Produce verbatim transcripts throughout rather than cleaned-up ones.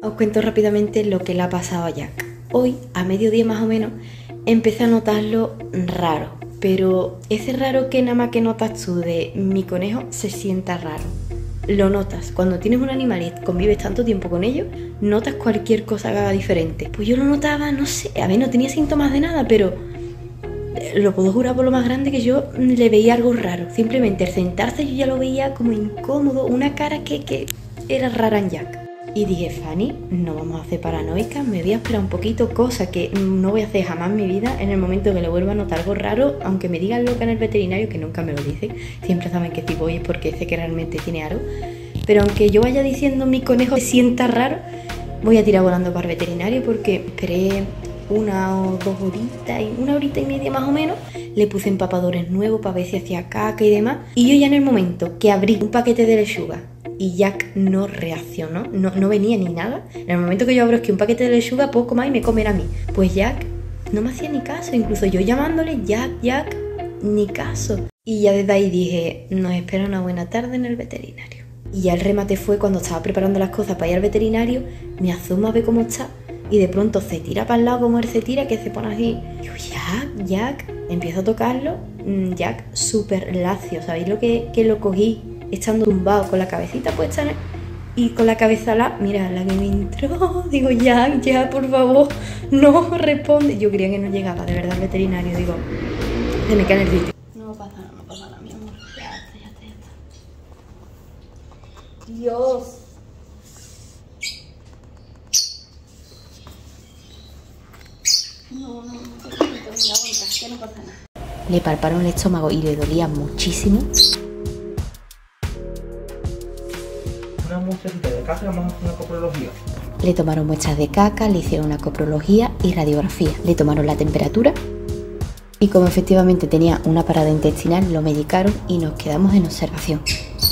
Os cuento rápidamente lo que le ha pasado a Jack. Hoy, a mediodía más o menos, empecé a notarlo raro. Pero ese raro que nada más que notas tú de mi conejo se sienta raro. Lo notas. Cuando tienes un animal y convives tanto tiempo con ellos, notas cualquier cosa que haga diferente. Pues yo lo notaba, no sé, a ver, no tenía síntomas de nada, pero lo puedo jurar por lo más grande que yo le veía algo raro. Simplemente el sentarse yo ya lo veía como incómodo, una cara que, que era rara en Jack. Y dije, Fanny, no vamos a hacer paranoicas, me voy a esperar un poquito, cosa que no voy a hacer jamás en mi vida. En el momento que le vuelva a notar algo raro, aunque me digan loca en el veterinario, que nunca me lo dicen, siempre saben que si voy es porque sé que realmente tiene algo. Pero aunque yo vaya diciendo mi conejo se sienta raro, voy a tirar volando para el veterinario porque esperé una o dos horitas, y una horita y media más o menos. Le puse empapadores nuevos para ver si hacía caca y demás. Y yo ya en el momento que abrí un paquete de lechuga y Jack no reaccionó, no, no venía ni nada. En el momento que yo abro es que un paquete de lechuga, poco más y me comerá a mí. Pues Jack no me hacía ni caso, incluso yo llamándole, Jack, Jack, ni caso. Y ya desde ahí dije, nos espera una buena tarde en el veterinario. Y ya el remate fue cuando estaba preparando las cosas para ir al veterinario, me asomo a ver cómo está y de pronto se tira para el lado como él se tira, que se pone así. Yo, Jack, Jack, empiezo a tocarlo, Jack súper lacio, ¿sabéis lo que, que lo cogí? Estando tumbado con la cabecita puesta en el... y con la cabeza la... Mira, la que me entró. Digo, ya, ya, por favor, no responde. Yo creía que no llegaba, de verdad, al veterinario. Digo, se me cae en el sitio. No pasa nada, no pasa nada, mi amor. Ya está, ya está, ya está. Dios. No, no, no, venga, aguanta, que no pasa nada. Le palparon el estómago y le dolía muchísimo. Una muestrita de caca, vamos a hacer una coprología. Le tomaron muestras de caca, le hicieron una coprología y radiografía. Le tomaron la temperatura y como efectivamente tenía una parada intestinal, lo medicaron y nos quedamos en observación.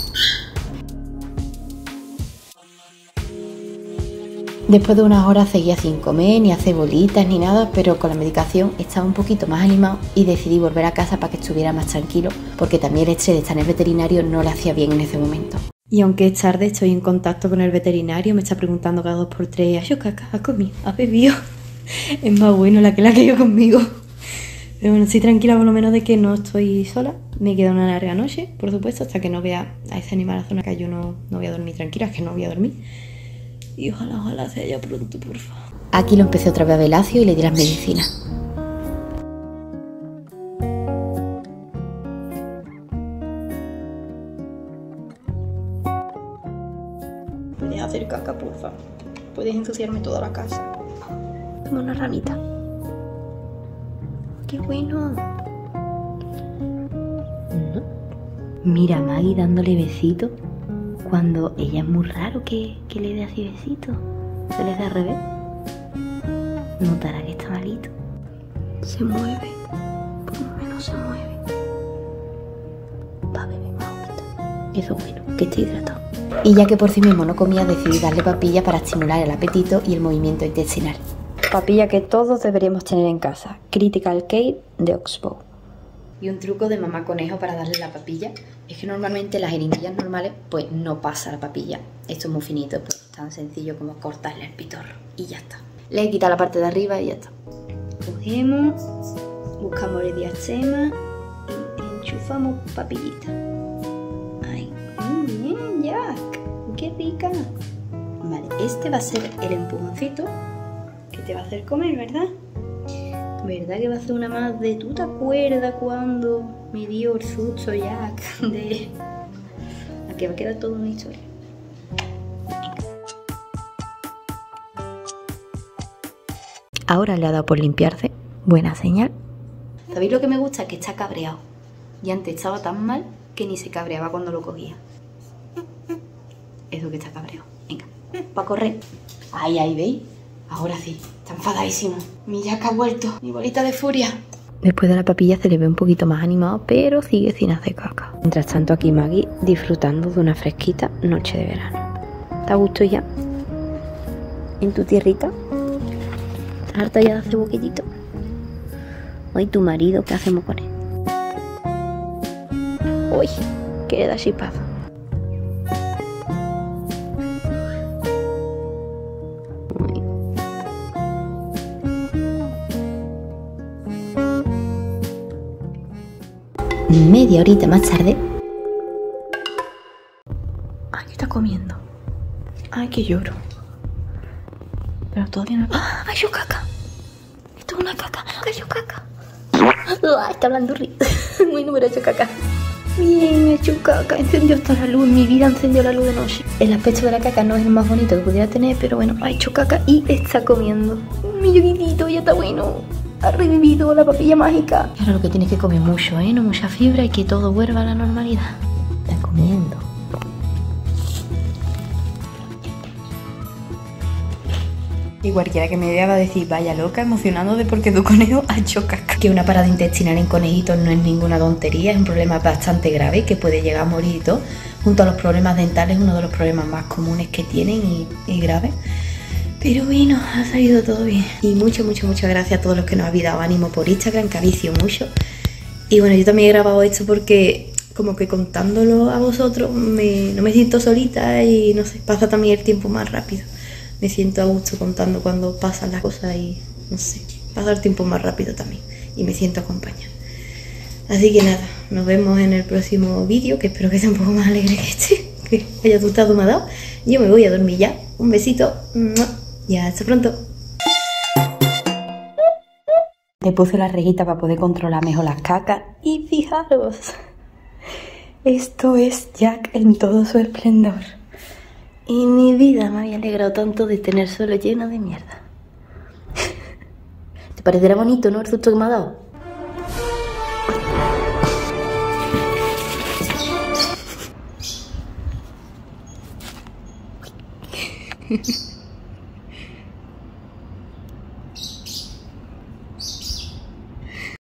Después de unas horas seguía sin comer, ni hacer bolitas, ni nada, pero con la medicación estaba un poquito más animado y decidí volver a casa para que estuviera más tranquilo, porque también el estrés de estar en el veterinario no le hacía bien en ese momento. Y aunque es tarde, estoy en contacto con el veterinario, me está preguntando cada dos por tres, ¿has hecho caca? ¿Has comido? ¿Has bebido? Es más bueno la que la que yo conmigo. Pero bueno, estoy tranquila por lo menos de que no estoy sola. Me queda una larga noche, por supuesto, hasta que no vea a ese animal a zona que yo no, no voy a dormir tranquila, es que no voy a dormir. Y ojalá, ojalá sea ya pronto, por favor. Aquí lo empecé otra vez a ver lacio y le di las medicinas. ¿Puedes hacer caca, porfa? Puedes ensuciarme toda la casa. Toma una ramita. ¡Qué bueno! ¿No? Mira a Maggie dándole besitos. Cuando ella es muy raro que, que le dé así besitos. Se le da al revés. Notará que está malito. Se mueve. Por lo menos se mueve. Va a beber más agüita. Eso es bueno, que esté hidratado. Y ya que por sí mismo no comía, decidí darle papilla para estimular el apetito y el movimiento intestinal. Papilla que todos deberíamos tener en casa. Critical Care de Oxbow. Y un truco de mamá conejo para darle la papilla es que normalmente las jeringuillas normales pues no pasa la papilla. Esto es muy finito, pues tan sencillo como cortarle el pitorro y ya está. Le he quitado la parte de arriba y ya está. Cogemos, buscamos el diastema y enchufamos papillita. Ay, muy bien, Jack, qué rica. Vale, este va a ser el empujoncito que te va a hacer comer, ¿verdad? ¿Verdad que va a ser una más de... ¿Tú te acuerdas cuando me dio el susto Jack? De... Aquí va a quedar toda una historia. Venga. Ahora le ha dado por limpiarse. Buena señal. ¿Sabéis lo que me gusta? Que está cabreado. Y antes estaba tan mal que ni se cabreaba cuando lo cogía. Eso que está cabreado. Venga, para correr. Ahí, ahí, ¿veis? Ahora sí, está enfadadísimo. Mi Jack ha vuelto, mi bolita de furia. Después de la papilla se le ve un poquito más animado, pero sigue sin hacer caca. Mientras tanto aquí Maggie disfrutando de una fresquita noche de verano. ¿Te a gusto ya? ¿En tu tierrita? ¿Estás harta ya de hacer boquillito? Hoy tu marido, ¿qué hacemos con él? Uy, que le da chispazo. media horita más tarde. Ay, ¿qué está comiendo? Ay, que lloro. Pero todavía no... ¡Ah! ¡Ha hecho caca! Esto es una caca. ¡Ha hecho caca! ¡Ah! Está hablando rico. Muy número, ha hecho caca. Bien, ha hecho caca. Encendió hasta la luz. En mi vida encendió la luz de noche. El aspecto de la caca no es el más bonito que pudiera tener, pero bueno, ha hecho caca y está comiendo. Mi yoguitito ya está bueno. Ha revivido la papilla mágica. Ahora lo que tiene que comer mucho, ¿eh? No mucha fibra y que todo vuelva a la normalidad. Está comiendo. Y cualquiera que me vea va a decir, vaya loca, emocionando de porque tu conejo ha hecho caca. Que una parada intestinal en conejitos no es ninguna tontería, es un problema bastante grave que puede llegar a morir y todo. Junto a los problemas dentales, uno de los problemas más comunes que tienen y, y graves. Pero bueno, ha salido todo bien. Y muchas, muchas, muchas gracias a todos los que nos habéis dado ánimo por Instagram, que avicio mucho. Y bueno, yo también he grabado esto porque como que contándolo a vosotros me, no me siento solita y no sé, pasa también el tiempo más rápido. Me siento a gusto contando cuando pasan las cosas y no sé, pasa el tiempo más rápido también. Y me siento acompañada. Así que nada, nos vemos en el próximo vídeo, que espero que sea un poco más alegre que este, que haya gustado, me ha dado. Yo me voy a dormir ya. Un besito. Y hasta pronto. Le puse la rejita para poder controlar mejor las cacas. Y fijaros, esto es Jack en todo su esplendor. Y mi vida me había alegrado tanto de tener suelo lleno de mierda. ¿Te parecerá bonito, no, el susto que me ha dado?